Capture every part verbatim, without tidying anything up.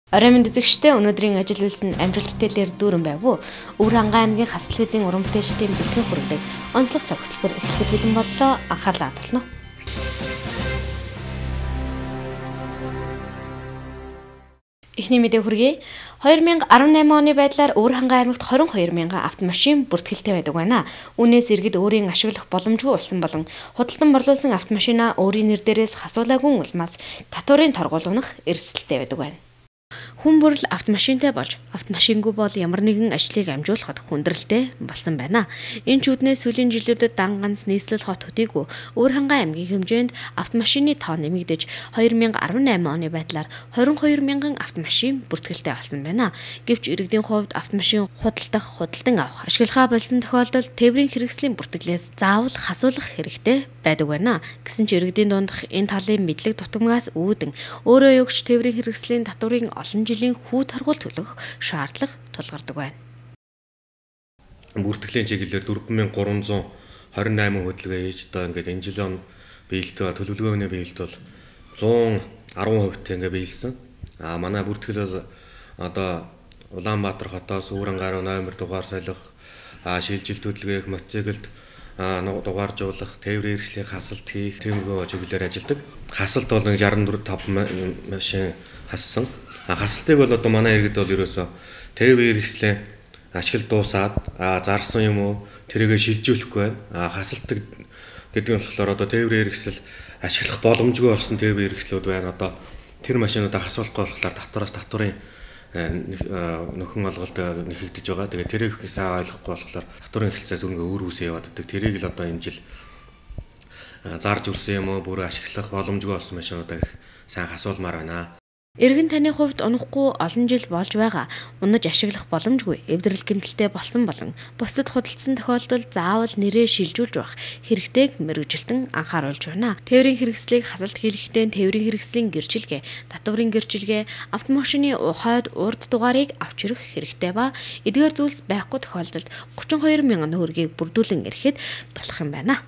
Орой минь үзэгчдээ өнөөдрийн ажил үйлс нь амжилт бүтээлээр дүүрэн байв уу? Өвөр хангай аймгийн Хасал визийн уран бүтээлчдийн бэлтгэн хүргэдэг онцлог цаг хөтөлбөр эхлэх бэлэн боллоо. Анхаарлаа хандуулна. Эхний мэдээ хүргэе. две тысячи десять оны байдлаар Өвөр хангай аймагт двадцать two мянган автомашин бүртгэлтэй байдаг байна. Үүнээс иргэд өөрийн ашиглах боломжгүй болсон болон худалдан борлуулсан автомашинаа өөрийн нэр дээрээс хасуулаагүй улмаас татварын торгуул унах эрсдэлтэй байдаг байна. Хүн бүрл автомашинтай болж автомашингүй бол ямар нэгэн ажлыг амжуулахад хүндрэлтэй болсон байна. Энэ ч үднээс сүүлийн жилүүдэд дан ганц нийслэл хот төдийгүй Өвөр хангай аймгийн хэмжээнд автомашины тоо нэмэгдэж две тысячи десять оны байдлаар двадцать two мянган автомашин бүртгэлтэй болсон байна. Гэвч иргэдийн хувьд автомашин худалдах, худалдан авах, ашиглахаа болсон тохиолдолд тээврийн хэрэгслийн бүртгэлээс заавал хасуулах хэрэгтэй байдаг байна. Гэсэн ч иргэдийн дундх энэ талын мэдлэг дутагнаас үүдэн өөрөө өгч тээврийн хэрэгслийн татварыг олон жилийн хүү таргуул төлөх шаардлага тулгардаг байна. Бүртгэлийн чиглэлээр four thousand three hundred twenty-eight хөдөлгөөн хийж одоо ингээд энэ жилийн биелэлт төлөвлөгөөний биелэлт бол one hundred ten percent ингээд биелсэн. А манай бүртгэл бол одоо Улаанбаатар хотоос Өвөр хангай номер дугаар солих, а шилжилт хөдөлгөөх, мотоциклд дугааржуулах, тээврийн хэрэгслийн хасалт хийх тиймэрхүү чиглэлээр ажилладаг. Хасалт бол sixty-four five машин хассан. Хасалтыг бол одоо манай иргэд бол ерөөсөө тээврийн хэрэгслийн ашигла дуусаад зарсан юм уу тэрийгэ шилжүүлэхгүй байна. Хасалтыг гэдэг нь болохоор одоо тээврийн хэрэгсэл ашиглах боломжгүй болсон тээврийн хэрэгслүүд байна. Одоо тэр машинуудаа хасуулахгүй болохоор татвараас татварын нөхөн олголт нэхэгдэж байгаа. Тэгээ тэрийг сайн ойлгохгүй болохоор татварын эхэлцээс өнгө өөр үсээ яваад байдаг. Тэрийг л одоо энэ жил зарж үрсэн юм уу бүр ашиглах боломжгүй болсон машинуудаа их сайн хасуулмаар байна. Иргэн таны хувьд унахгүй олон жил болж байгаа унаж ашиглах боломжгүй эвдрэл гэмтэлтэй болсон болон бусдад худалдсан тохиолдолд заавал нэрээ шилжүүлж байх хэрэгтэйг мэрэгжилтэн анхааруулж байна. Тээврийн хэрэгслийг хасалт хийлгэхдээ тээврийн хэрэгслийн гэрчилгээ, татварын гэрчилгээ, автомашины ухаад урд дугаарыг авч ирэх хэрэгтэй ба эдгээр зүйлс байхгүй тохиолдолд thirty-two мянган төгрөгийг бүрдүүлэн ирэхэд болох юм байна.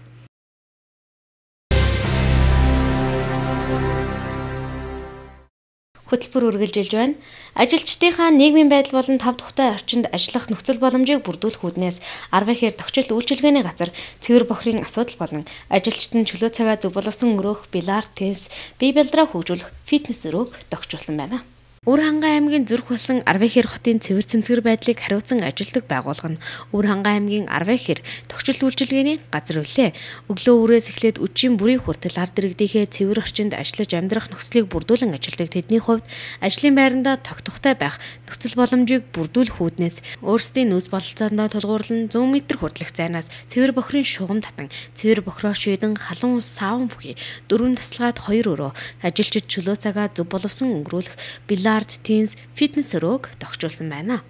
Хөтөлбөр үргэлжилж байна. Ажилчдынхаа нийгмийн байдал болон тав тухтай орчинд ажиллах нөхцөл боломжийг бүрдүүлэх үүднээс Арвайхээр тогтчилт үйлчилгээний газар цэвэр бохрын асуудал болон ажилчдын чөлөө цагаа зөв боловсон өнгөрөөх, билар, теннис, бие бэлдраа хөгжүүлэх фитнес өрөөг тогтчулсан байна. Өвөр хангай аймгийн зүрх болсон Арвайхээр хотын цэвэр цэмцгэр байдлыг хариуцсан ажилтдаг байгууллага нь Өвөр хангай аймгийн Арвайхээр тогтчилт үйлчилгээний газар үлээ. Өглөө өрөөс эхлээд үдшийн бүрийн хүртэл ард иргэдийнхээ цэвэр орчинд ажиллаж амьдрах нөхцөлийг бүрдүүлэн ажилладаг тэдний хувьд ажлын байрандаа тогтохтой байх нөхцөл боломжийг бүрдүүлэх үүднээс өөрсдийн нөөц бололцоондоо тулгуурлан one hundred метр хүртэлх зайнаас цэвэр бохрын шугам татан цэвэр бохроо шийдэн халуун саун бүхий дөрвөн тасалгаад хоёр өрөө ажилчид чөлөө цагаа зөв боловсон өнгөрүүлэх Билард, теннис, фитнес өрөөг тогтчулсан байна.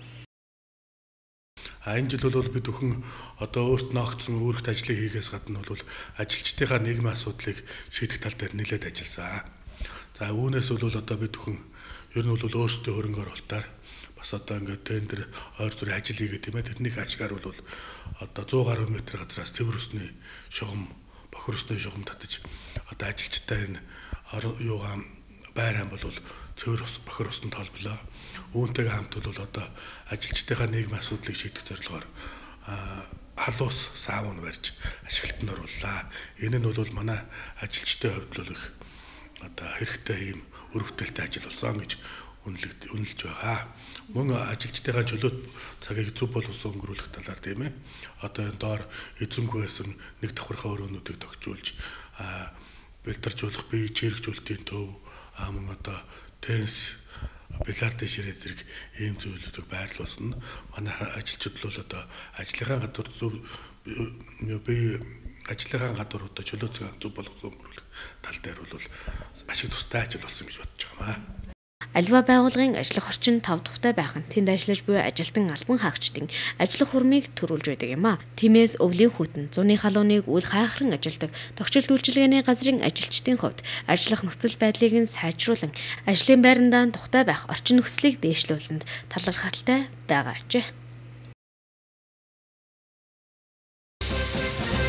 А энэ жил бол бид өхөн одоо өөрт ногдсон өөрөгт ажлыг хийхээс гадна бол ажилчдынхаа нийгмийн асуудлыг шийдэх тал дээр нэлээд ажилласан. За үүнээс бол одоо бид өхөн ер нь бол өөрсдөө хөрөнгө оруулалтаар бас одоо ингээд тендер ойр зүрийн ажил хийгээд тийм ээ тэрнийг ашигаар бол одоо one hundred гаруй метр газраас цэвэр усны шугам, бохир усны шугам татаж одоо ажилчтай энэ юугаа байран бол цэвэр ус бохир усанд толболоо. Үүнтэйгээ хамт бол одоо ажилчдынхаа нийгмийн асуудлыг шийдэх зорилгоор халуус саун барьж ашиглалтанд орууллаа. Энэ нь бол манай ажилчдын хувьд л их одоо хэрэгтэй ийм өргөдөлтэй ажил болсон гэж үнэлж байгаа. Мөн ажилчдынхаа чөлөөт цагийг зөв боловсон өнгөрүүлэх талаар тийм ээ. Одоо энэ доор эзэнгүй байсан нэг давхархаа өрөөнүүдийг тогтжуулж бэлтаржуулах, бие чирэгжүүлэлтийн төв мөн одоо теннис, билард ширээ зэрэг ийм зүйлүүдийг байрлуулсан. Манай ажилчид бол одоо ажлынхаа гадуур зөв бие ажлынхаа гадуур одоо чөлөө цагаа зөв болгосон өнгөрүүлэх тал дээр бол ашиг тустай ажил болсон гэж бодож байгаа юм. Аливаа байгууллагын ажиллах орчин тав тухтай байх нь тэнд ажиллаж буй ажилтан албан хаагчдын ажиллах хурмыг төрүүлж байдаг юм а. Тиймээс өвлийн хүтэн зуны халууныг үл хайхран ажилдаг тогтчилт үйлчилгээний газрын ажилчдын хувьд ажиллах нөхцөл байдлыг нь сайжруулан ажлын байрандаа тухтай байх орчин нөхцөлийг дээшлүүлсэнд талархалтай байгаа ажээ.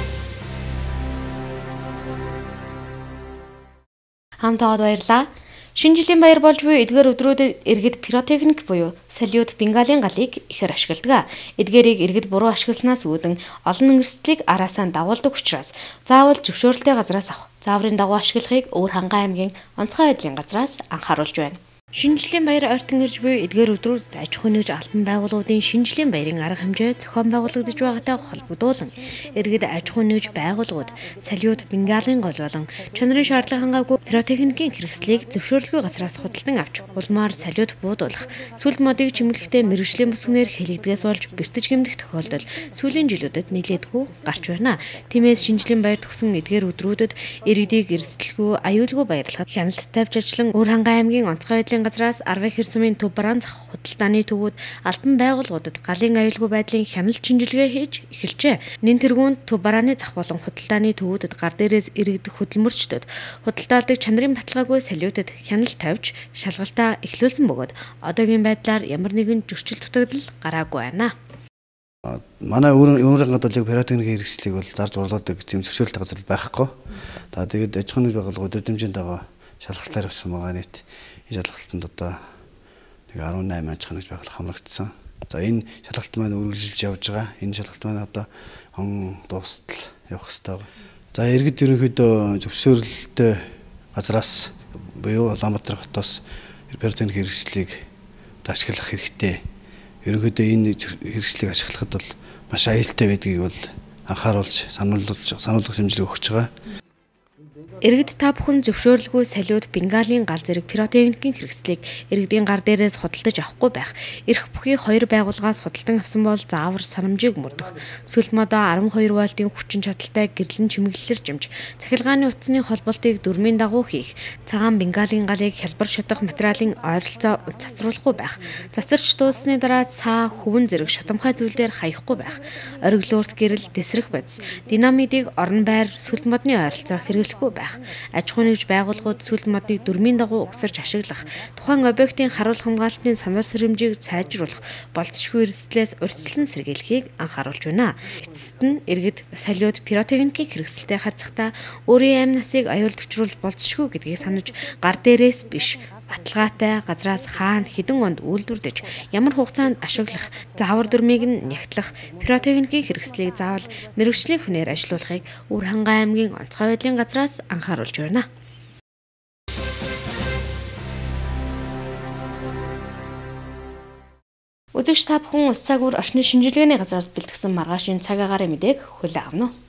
Хамтдаа баярлалаа. Шинэ жилийн баяр болж буй эдгээр өдрүүдэд иргэд пиротехник буюу салют бенгалийн галыг ихээр ашигладаг. Эдгээрийг иргэд буруу ашигласнаас үүдэн олон эрсдлийг араасаа дагуулдаг учраас заавал зөвшөөрөлтэй газраас авах. Зааврын дагуу ашиглахыг Өвөр Хангай аймгийн онцгой байдлын газраас анхааруулж байна. Шинэ жилийн баяр ойртон ирж буй эдгээр өдрүүдэд аж ахуйн нэгж албан байгууллагуудын шинэ жилийн баярын арга хэмжээ зохион байгуулагдаж байгаатай холбогдуулан иргэд аж ахуйн нэгж байгууллагууд салют бенгалийн гол болон чанарын шаардлага хангаагүй пиротехникийн хэрэгслийг зөвшөөрлгүй газраас худалдан авч улмаар салют буудуулах, сүлд модыг чимэглэхдээ мэргэжлийн бүсгнээр хэлэгдгээс болж бэртэж гэмдэх тохиолдол сүүлийн жилүүдэд нэлээдгүй гарч байна. Тиймээс шинэ жилийн баяр төгсөн эдгээр өдрүүдэд иргэдийг эрсдэлгүй, аюулгүй баярлахад хяналт тавьж ажиллан Өвөр Хангай аймгийн онцгой байдлын газраас Арвын хэрсумын төв бараан зах худалдааны төвүүд албан байгууллагуудад галын аюулгүй байдлын хяналт шинжилгээ хийж эхэлжээ. Нэн тэргуунд төв барааны зах болон худалдааны төвүүдэд гар дээрээс иргэдэх хөдөлмөрчдөд худалдаалдаг чанарын баталгаагүй салютад хяналт тавьж шалгалтаа эхлүүлсэн бөгөөд одоогийн байдлаар ямар нэгэн зөрчил дутагдал гараагүй байна. Манай Өвөр Хангайд бол пиротехникийн хэрэгслийг бол зарж урлуудаг зэм зөвшөөрөлтэй газар байхгүй. За тэгээд аж ахуйн байгууллагууд өдөржинд байгаа шалгалтаар авсан байгаа нийт шалгалтанд одоо нэг арван найман аж ахуйн байгууллага хамрагдсан. За энэ шалгалт маань үргэлжилж явж байгаа. Энэ шалгалт маань одоо он дуустал явах хэрэгтэй байна. За иргэд ерөнхийдөө зөвшөөрөлтэй газраас буюу Улаанбаатар хотоос пиротехник хэрэгслийг ашиглах хэрэгтэй. Ерөнхийдөө энэ хэрэгслийг ашиглахад бол маш аюултай байдгийг бол анхааруулж сануулж сануулгах хэмжээ өгч байгаа. Иргэд та бүхэн зөвшөөрлгүй салют бенгалийн гал зэрэг пиротехникийн хэрэгслийг иргэдийн гар дээрээс худалдаж авахгүй байх. Ирэх бүхий хоёр байгууллагаас худалдан авсан бол заавар санамжийг мөрдөх. Сүлд модоо арван хоёр вольтын хүчин чадалтай гэрлэн чимэглэлээр жимж, цахилгааны утасны холболтыг дөрмийн дагуу хийх, цагаан бенгалийн галыг хялбар шатах материалын ойролцоо цацруулахгүй байх. Цацарч дууссаны дараа цаа, хөвөн зэрэг шатамхай зүйлээр хаяхгүй байх. Ориглуурт гэрэл, дэсрэх бодис, динамитыг орон байр, сүлд модны ойролцоо хэрэглэхгүй байх. Аж ахуйн нэгж байгууллагууд сүлд модны дөрмийн дагуу угсарч ашиглах, тухайн объектын харуул хамгаалтын санал сэрэмжийг сайжруулах, болцсошгүй эрсдлээс урьдчилан сэргийлэхийг анхааруулж байна. Эцэст нь иргэд салют пиротехникийн хэрэгсэлтэй харьцахдаа өөрийн амь насыг аюул төвчрүүлж болцсошгүй гэдгийг санаж гар дээрээс биш баталгаатай газраас хаана хэдэн онд үйлдвэрлэж ямар хугацаанд ашиглах, заавар дүрмийг нь нягтлах, пиротехникийн хэрэгслийг заавал мэргэжлийн хүнээр ажилуулахыг Өвөр Хангай аймгийн онцгой байдлын газраас анхааруулж байна. Үзэгч та бүхэн ус цаг үр орчны шинжилгээний газраас бэлтгэсэн маргаашийн цаг агаарын мэдээг хүлээн авна уу?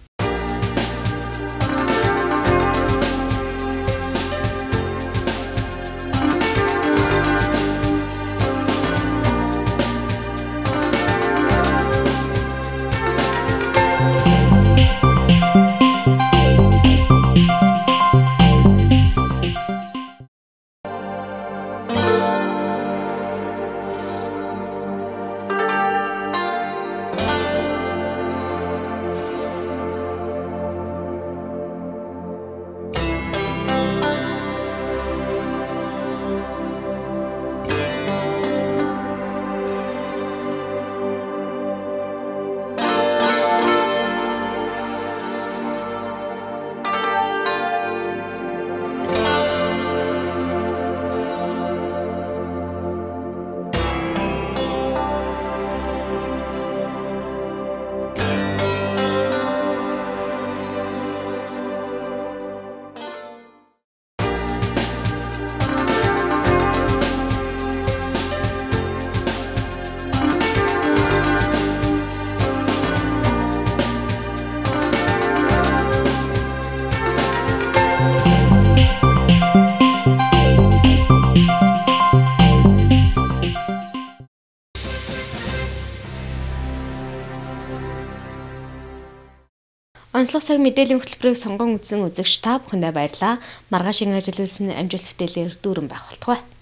Онцлог цаг мэдээллийн хөтөлбөрийг сонгон үзсэн үзэгч та бүхэндээ баярлалаа. Маргаашийн ажил үйлсний амжилт бүтээлээр дүүрэн байх болтугай.